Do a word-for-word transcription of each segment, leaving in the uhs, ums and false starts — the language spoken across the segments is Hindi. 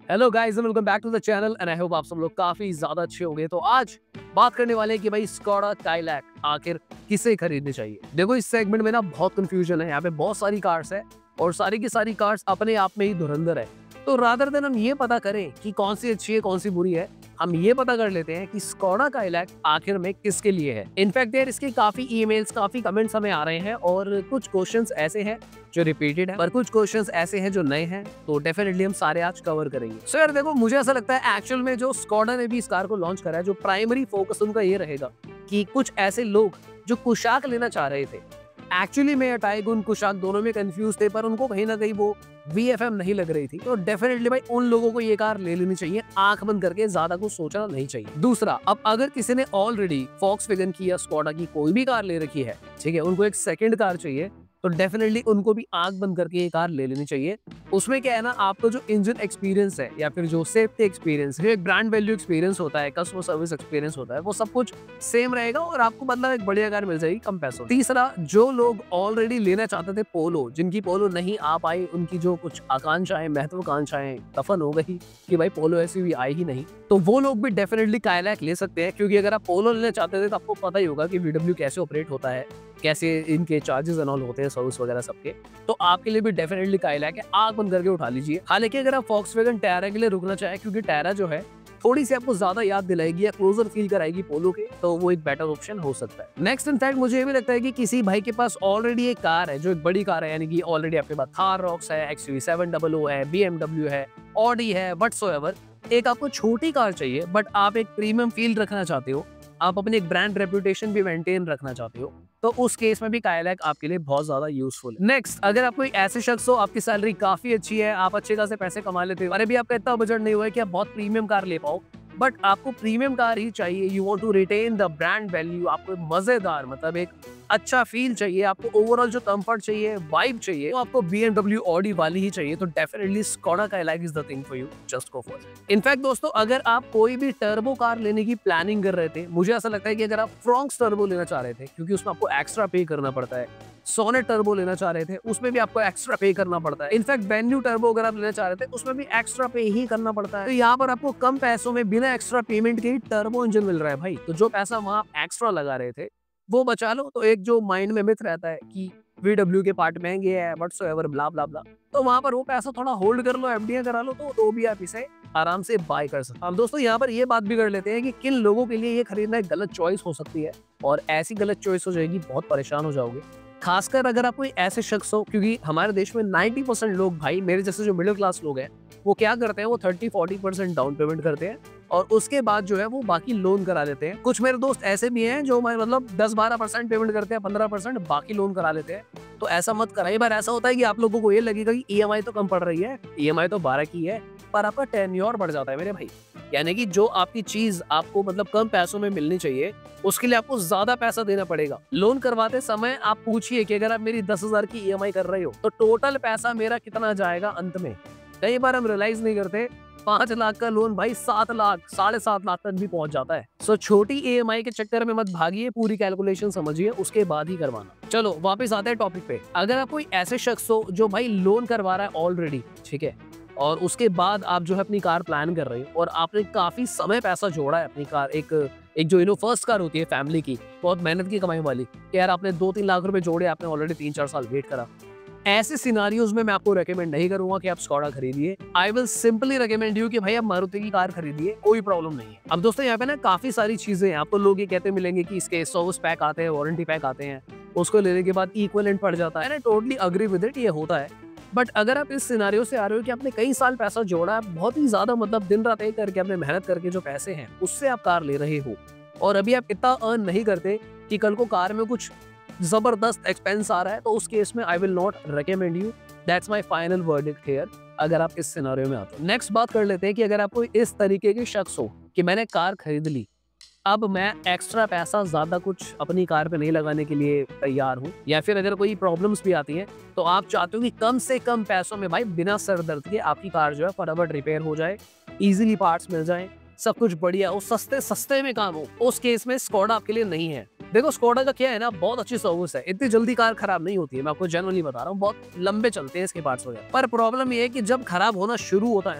Hello guys and welcome back to the channel and I hope आप सब लोग काफी ज्यादा अच्छे होंगे। तो आज बात करने वाले हैं कि भाई स्कोडा काइलैक आखिर किसे खरीदनी चाहिए। देखो इस सेगमेंट में ना बहुत कंफ्यूजन है, यहाँ पे बहुत सारी कार्स है और सारी की सारी कार्स अपने आप में ही धुरंधर है। तो रादर देन हम ये पता करें कि कौन सी अच्छी है कौन सी बुरी है, हम ये पता कर लेते हैं कि स्कोडा काइलैक आखिर में किसके लिए है। इनफैक्ट यार इसके काफी ईमेल्स काफी कमेंट्स हमें आ रहे हैं और कुछ क्वेश्चंस ऐसे हैं जो रिपीटेड है पर कुछ क्वेश्चंस ऐसे हैं जो नए हैं, तो डेफिनेटली हम सारे आज कवर करेंगे। सो so यार देखो मुझे ऐसा लगता है एक्चुअल में जो स्कोडा ने भी इस कार को लॉन्च करा है, जो प्राइमरी फोकस उनका ये रहेगा कि कुछ ऐसे लोग जो कुशाक लेना चाह रहे थे, एक्चुअली में टाइगुन कुशाक दोनों में कंफ्यूज थे पर उनको कहीं ना कहीं वो वी एफ एम नहीं लग रही थी, तो डेफिनेटली भाई उन लोगों को ये कार ले लेनी चाहिए, आंख बंद करके ज्यादा कुछ सोचना नहीं चाहिए। दूसरा, अब अगर किसी ने ऑलरेडी वॉक्सवैगन की या स्कोडा की कोई भी कार ले रखी है, ठीक है, उनको एक सेकंड कार चाहिए, तो डेफिनेटली उनको भी आंख बंद करके ये कार ले लेनी चाहिए। उसमें क्या है ना, आपका जो इंजन एक्सपीरियंस है या फिर जो सेफ्टी एक्सपीरियंस है, एक ब्रांड वैल्यू एक्सपीरियंस होता है, कस्टमर सर्विस एक्सपीरियंस होता है, वो सब कुछ सेम रहेगा और आपको मतलब एक बढ़िया कार मिल जाएगी कम पैसों। तीसरा, जो लोग ऑलरेडी लेना चाहते थे पोलो, जिनकी पोलो नहीं आ पाई, उनकी जो कुछ आकांक्षाएं महत्वाकांक्षाएं दफन हो गई कि भाई पोलो ऐसी भी आई ही नहीं, तो वो लोग भी डेफिनेटली काइलैक ले सकते हैं। क्योंकि अगर आप पोलो लेना चाहते थे तो आपको पता ही होगा कि वी डब्ल्यू कैसे ऑपरेट होता है, कैसे इनके चार्जेस एंड ऑल होते हैं, सर्विस वगैरह सबके, तो आपके लिए भी डेफिनेटली काइलैक है, आग बंद करके उठा लीजिए। हालांकि अगर आप वॉक्सवैगन टायरा के लिए रुकना चाहें, क्योंकि टायरा जो है थोड़ी सी आपको ज्यादा याद दिलाएगी या क्लोजर फील कराएगी पोलो के, तो वो एक बेटर ऑप्शन हो सकता है। नेक्स्ट इनफैक्ट मुझे ये भी लगता है कि किसी भाई के पास ऑलरेडी एक कार है जो एक बड़ी कार है, यानी कि ऑलरेडी आपके पास थार रॉक्स है, X U V seven double O है, बी एम डब्ल्यू है, ऑडी है, व्हाटसोएवर, एक आपको छोटी कार चाहिए बट आप एक प्रीमियम फील रखना चाहते हो, आप अपनी एक ब्रांड रेपुटेशन भी मेंटेन रखना चाहते हो, तो उस केस में भी काइलैक आपके लिए बहुत ज्यादा यूजफुल है। नेक्स्ट, अगर आप कोई ऐसे शख्स हो, आपकी सैलरी काफी अच्छी है, आप अच्छे खासे पैसे कमा लेते हो, अरे भी आपका इतना बजट नहीं हुआ है कि आप बहुत प्रीमियम कार ले पाओ, बट आपको प्रीमियम कार ही चाहिए, you want to retain the brand value, आपको मजेदार मतलब एक अच्छा फील चाहिए, आपको ओवरऑल जो कंफर्ट चाहिए, वाइब चाहिए, तो आपको बी एम डब्ल्यू ऑडी वाली ही चाहिए, तो definitely Skoda Kylaq is the thing for you, just go for it. In fact दोस्तों, अगर आप कोई भी टर्बो कार लेने की प्लानिंग कर रहे थे, मुझे ऐसा लगता है कि अगर आप फ्रॉन्क्स टर्बो लेना चाह रहे थे, क्योंकि उसमें आपको एक्स्ट्रा पे करना पड़ता है, सोनेट टर्बो लेना चाह रहे थे, उसमें भी आपको एक्स्ट्रा पे करना पड़ता है, इनफैक्ट वेन्यू टर्बो अगर आप लेना चाह रहे थे उसमें भी एक्स्ट्रा पे ही करना पड़ता है, तो यहाँ पर आपको कम पैसों में बिना एक्स्ट्रा पेमेंट के ही टर्बो इंजन मिल रहा है भाई। तो जो पैसा वहाँ एक्स्ट्रा लगा रहे थे वो बचा लो। तो एक जो माइंड में मिथ रहता है कि वी डब्ल्यू के पार्ट महंगे है, व्हाटसोएवर ब्ला ब्ला ब्ला, तो वहां पर वो पैसा थोड़ा होल्ड कर लो, एफडीआई करा लो, तो, तो भी आप इसे आराम से बाय कर सकते हैं। अब दोस्तों यहाँ पर ये बात भी कर लेते हैं कि किन लोगों के लिए ये खरीदना एक गलत चॉइस हो सकती है, और ऐसी गलत चॉइस हो जाएगी बहुत परेशान हो जाओगे, खासकर अगर आप कोई ऐसे शख्स हो, क्योंकि हमारे देश में नाइन्टी परसेंट लोग भाई मेरे जैसे जो मिडिल क्लास लोग हैं वो क्या करते हैं, वो thirty forty percent down payment करते हैं और उसके बाद जो है वो बाकी लोन करा लेते हैं। कुछ मेरे दोस्त ऐसे भी हैं जो मतलब दस बारह परसेंट पेमेंट करते हैं, पंद्रह परसेंट बाकी लोन करा लेते हैं, तो ऐसा मत करा। एक बार ऐसा होता है कि आप लोगों को ये लगेगा कि ई एम आई तो कम पड़ रही है, ई एम आई तो बारह की है, पर आपका टेन्योर बढ़ जाता है मेरे भाई, यानी कि जो आपकी चीज आपको मतलब कम पैसों में मिलनी चाहिए उसके लिए आपको ज्यादा पैसा देना पड़ेगा। लोन करवाते समय आप पूछिए कि अगर आप मेरी दस हजार की ई एम आई कर रहे हो तो टोटल पैसा मेरा कितना जाएगा अंत में। कई बार हम रियलाइज नहीं करते, पांच लाख का लोन भाई सात लाख साढ़े सात लाख तक भी पहुंच जाता है। सो छोटी ई एम आई के चक्कर में मत भागिए, पूरी कैलकुलेशन समझिए उसके बाद ही करवाना। चलो वापस आते हैं टॉपिक पे। अगर आप कोई ऐसे शख्स हो जो भाई लोन करवा रहा है ऑलरेडी, ठीक है, और उसके बाद आप जो है अपनी कार प्लान कर रहे हो और आपने काफी समय पैसा जोड़ा है अपनी कार, एक एक जो इनो फर्स्ट कार होती है फैमिली की, बहुत मेहनत की कमाई वाली, कि यार आपने दो तीन लाख रुपए जोड़े, आपने ऑलरेडी तीन चार साल वेट करा, ऐसे सिनारियोज में मैं आपको रेकमेंड नहीं करूंगा कि आप स्कोडा खरीदिए। I will simply recommend you कि भाई आप मारुति की कार खरीदिए, कोई प्रॉब्लम नहीं है। अब दोस्तों यहाँ पे ना काफी सारी चीजें हैं, आपको लोग ये कहते मिलेंगे कि इसके सर्विस पैक आते हैं, वारंटी पैक आते हैं, उसको लेने के बाद इक्विवेलेंट पड़ जाता है। टोटली अग्री विद इट, ये होता है, बट अगर आप इस सिनारियो से आ रहे हो कि आपने कई साल पैसा जोड़ा है, बहुत ही ज्यादा मतलब दिन रात एक करके आपने मेहनत करके जो पैसे हैं उससे आप कार ले रहे हो, और अभी आप इतना अर्न नहीं करते कि कल को कार में कुछ जबरदस्त एक्सपेंस आ रहा है, तो उस केस में I will not recommend you. That's my final verdict here, अगर आप इस सिनेरियो में आते हो। नेक्स्ट बात कर लेते हैं कि अगर आप कोई इस तरीके के शख्स हो कि मैंने कार खरीद ली, अब मैं एक्स्ट्रा पैसा ज्यादा कुछ अपनी कार पे नहीं लगाने के लिए तैयार हूँ, या फिर अगर कोई प्रॉब्लम्स भी आती हैं तो आप चाहते हो कि कम से कम पैसों में भाई बिना सर दर्द के आपकी कार जो है फटाफट रिपेयर हो जाए, इजीली पार्ट्स मिल जाए, सब कुछ बढ़िया हो, सस्ते सस्ते में काम हो, उस केस में स्कोडा आपके लिए नहीं है। देखो स्कोडा का क्या है ना, बहुत अच्छी सर्विस है, इतनी जल्दी कार खराब नहीं होती है, मैं आपको जनरली बता रहा हूँ, बहुत लंबे चलते हैं इसके पार्ट्स वगैरह, पर प्रॉब्लम ये है कि जब खराब होना शुरू होता है ना,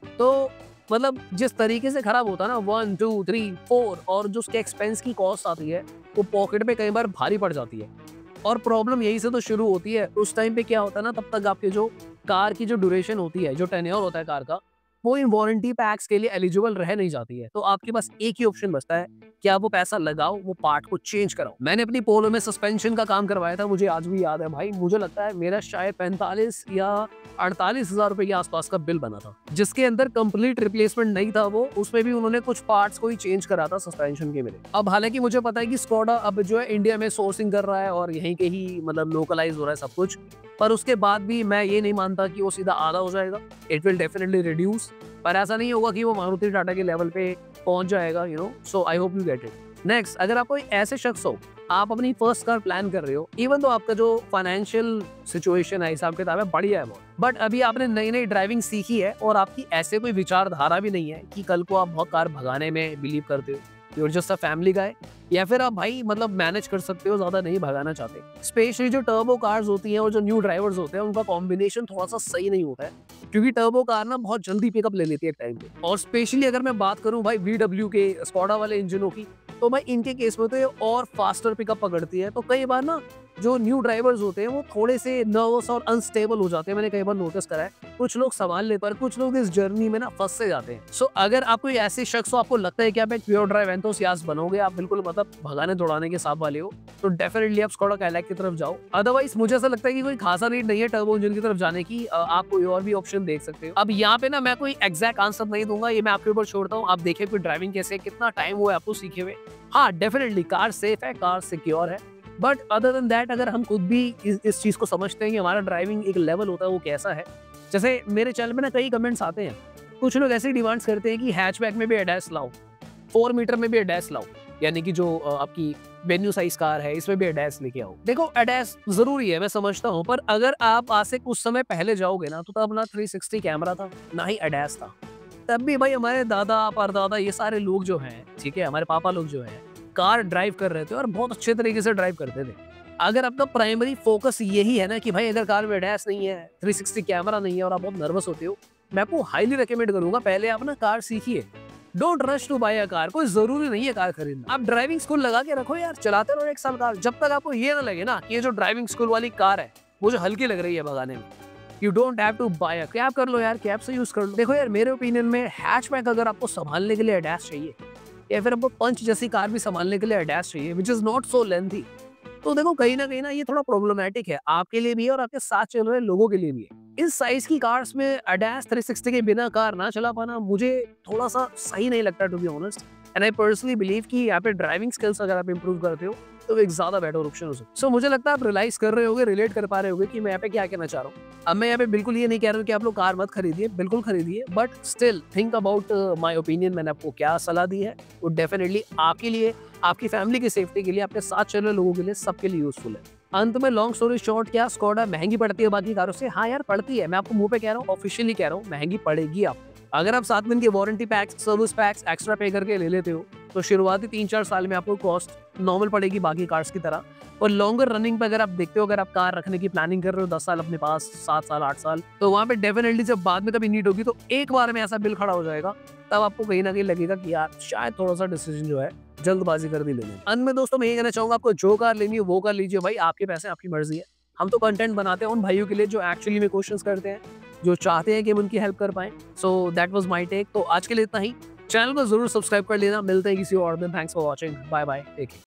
तो मतलब जिस तरीके से खराब होता है ना वन टू थ्री फोर और जो उसके एक्सपेंस की कॉस्ट आती है वो पॉकेट पे कई बार भारी पड़ जाती है। और प्रॉब्लम यही से तो शुरू होती है। उस टाइम पे क्या होता है ना, तब तक आपके जो कार की जो ड्यूरेशन होती है, जो टेन्योर होता है कार का, वो इन वारंटी पैक्स के लिए एलिजिबल रह नहीं जाती है। तो आपके पास एक ही ऑप्शन बचता है कि आप वो पैसा लगाओ, वो पार्ट को चेंज कराओ। मैंने अपनी पोलो में सस्पेंशन का काम करवाया था, मुझे आज भी याद है भाई। मुझे लगता है मेरा शायद पैंतालीस या अड़तालीस हजार रुपए के आसपास का बिल बना था, जिसके अंदर कंप्लीट रिप्लेसमेंट नहीं था वो, उसमें भी उन्होंने कुछ पार्ट्स को ही चेंज करा था सस्पेंशन के मेरे। अब हालांकि मुझे पता है कि स्कोडा अब जो है इंडिया में सोर्सिंग कर रहा है और यहीं के ही मतलब लोकलाइज हो रहा है सब कुछ, पर उसके बाद भी मैं ये नहीं मानता कि वो सीधा आधा हो जाएगा। इट विल डेफिनेटली रिड्यूस, पर ऐसा नहीं होगा कि वो मारुति टाटा के लेवल पे पहुंच जाएगा, you know. So I hope you get it. Next, अगर आप कोई ऐसे शख्स हो, आप अपनी फर्स्ट कार प्लान कर रहे हो, इवन तो आपका जो फाइनेंशियल सिचुएशन है, हिसाब किताब है, बढ़िया है बहुत, बट अभी आपने नई नई ड्राइविंग सीखी है और आपकी ऐसे कोई विचारधारा भी नहीं है कि कल को आप बहुत कार भगाने में बिलीव करते हो, you're just a family guy, या फिर आप भाई मतलब मैनेज कर सकते हो, ज्यादा नहीं भगाना चाहते। स्पेशली जो टर्बो कार्स होती हैं और जो न्यू ड्राइवर्स होते हैं, उनका कॉम्बिनेशन थोड़ा सा सही नहीं होता है, क्योंकि टर्बो कार ना बहुत जल्दी पिकअप ले लेती है टाइम पे। और स्पेशली अगर मैं बात करूं भाई वी डब्ल्यू के स्कोडा वाले इंजनों की, तो भाई इनके केस में तो ये और फास्टर पिकअप पकड़ती है। तो कई बार ना जो न्यू ड्राइवर्स होते हैं वो थोड़े से नर्वस और अनस्टेबल हो जाते हैं, मैंने कई बार नोटिस करा है। कुछ लोग संभाल लेते हैं, कुछ लोग इस जर्नी में ना फंस से जाते हैं। सो so, अगर आप कोई ऐसे शख्स हो, आपको लगता है कि आप एक प्योर ड्राइव एंथुसियास्ट बनोगे, आप बिल्कुल मतलब भगाने दौड़ाने के साथ वाले हो, तो डेफिनेटली आप स्कोडा काइलैक की तरफ जाओ। अदरवाइज मुझे ऐसा लगता है कि कोई खासा नीड नहीं है टर्बो इंजन की तरफ जाने की, आप कोई और भी ऑप्शन देख सकते हो। अब यहाँ पे ना मैं कोई एग्जैक्ट आंसर नहीं दूंगा, ये मैं आपके ऊपर छोड़ता हूँ। आप देखिए कोई ड्राइविंग कैसे, कितना टाइम हुआ है आपको सीखे हुए। हाँ डेफिनेटली कार सेफ है, कार सिक्योर है, बट अदर देन दैट अगर हम खुद भी इस, इस चीज को समझते हैं कि हमारा ड्राइविंग एक लेवल होता है वो कैसा है। जैसे मेरे चैनल में ना कई कमेंट्स आते हैं, कुछ लोग ऐसी डिमांड्स करते हैं कि हैचबैक में भी एडैस लाओ, फोर मीटर में भी एडैस लाओ, यानी कि जो आपकी वेन्यू साइज कार है इसमें भी एडैस लेके आओ। देखो एडैस जरूरी है, मैं समझता हूँ, पर अगर आप आज से कुछ समय पहले जाओगे ना, तो तब ना थ्री सिक्सटी कैमरा था, ना ही एडैस था। तब भी भाई हमारे दादा परदादा ये सारे लोग जो हैं, ठीक है, हमारे पापा लोग जो हैं, कार ड्राइव कर रहे थे और बहुत अच्छे तरीके से ड्राइव करते थे। अगर आपका प्राइमरी फोकस यही है ना कि भाई अगर कार में एडैस नहीं है, थ्री सिक्सटी कैमरा नहीं है और आप बहुत नर्वस होते हो, मैं आपको हाईली रिकमेंड करूंगा पहले आप ना कार सीखिए। Don't rush to buy a car. कोई जरूरी नहीं है कार खरीदना, आप ड्राइविंग स्कूल लगा के रखो यार, चलाते रहो एक साल कार, जब तक आपको ये ना लगे ना कि ये जो ड्राइविंग स्कूल वाली कार है मुझे हल्की लग रही है भगाने में। You don't have to buy a cab, कर लो यार, कैब से यूज कर लो। देखो यार मेरे ओपिनियन में हैचबैक अगर आपको संभालने के लिए एडैस चाहिए, या फिर आपको पंच जैसी कार भी संभालने के लिए एडैस चाहिए, which is not so lengthy, तो देखो कहीं ना कहीं ना ये थोड़ा प्रॉब्लमेटिक है आपके लिए भी है और आपके साथ चल रहे लोगों के लिए भी है। इस साइज की कार्स में एडैस थ्री सिक्सटी के बिना कार ना चला पाना मुझे थोड़ा सा सही नहीं लगता, to be honest. And I personally believe कि यहाँ पे ड्राइविंग स्किल्स अगर आप इंप्रूव करते हो तो एक ज्यादा बेटर ऑप्शन हो सकता है। सो मुझे लगता है आप रियलाइज कर रहे होगे, रिलेट कर पा रहे होगे कि मैं यहाँ पे क्या कहना चाह रहा हूँ। अब मैं यहाँ पे बिल्कुल ये नहीं कह रहा हूँ कि आप लोग कार मत खरीदिए, बिल्कुल खरीदिए, but still think about my opinion. मैंने आपको क्या सलाह दी है वो डेफिनेटली आपके लिए, आपकी फैमिली की सेफ्टी के लिए, आपके साथ चल रहे लोगों के लिए, सबके लिए यूजफुल है। अंत में लॉन्ग स्टोरी शॉर्ट, क्या स्कोडा महंगी पड़ती है बाकी कारों से? हाँ यार पड़ती है, मैं आपको मुंह पे कह रहा हूँ, ऑफिशियली कह रहा हूँ, महंगी पड़ेगी आपको। अगर आप सात दिन के warranty packs, service packs extra pay करके ले लेते हो तो शुरुआती तीन चार साल में आपको कॉस्ट नॉर्मल पड़ेगी बाकी कार्स की तरह। और लॉन्गर रनिंग पे अगर आप देखते हो, अगर आप कार रखने की प्लानिंग कर रहे हो दस साल अपने पास, सात साल आठ साल, तो वहाँ पे डेफिनेटली जब बाद में कभी नीड होगी तो एक बार में ऐसा बिल खड़ा हो जाएगा, तब आपको कहीं ना कहीं लगेगा कि यार शायद थोड़ा सा डिसीजन जो है जल्दबाजी कर दी लेने। अंत में दोस्तों मैं ये कहना चाहूंगा, आपको जो कार लेनी है वो कार लीजिए भाई, आपके पैसे आपकी मर्जी है। हम तो कंटेंट बनाते हैं उन भाइयों के लिए जो एक्चुअली में क्वेश्चंस करते हैं, जो चाहते हैं कि हम उनकी हेल्प कर पाएं। So that was my take. तो आज के लिए इतना ही, चैनल को जरूर सब्सक्राइब कर लेना। मिलते हैं किसी और दिन। Thanks for watching, bye bye, take care.